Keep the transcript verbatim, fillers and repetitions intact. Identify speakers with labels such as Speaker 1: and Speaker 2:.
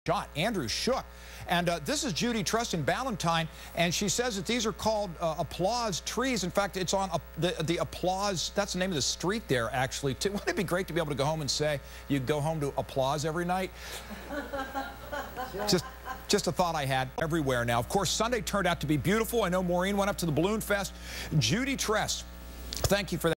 Speaker 1: shot. Andrew shook. And uh, this is Judy Trust in Ballantyne, and she says that these are called uh, applause trees. In fact, it's on uh, the, the applause, that's the name of the street there, actually. Too. Wouldn't it be great to be able to go home and say you go home to applause every night? Just, just a thought I had everywhere now. Of course, Sunday turned out to be beautiful. I know Maureen went up to the Balloon Fest. Judy Trust, thank you for that.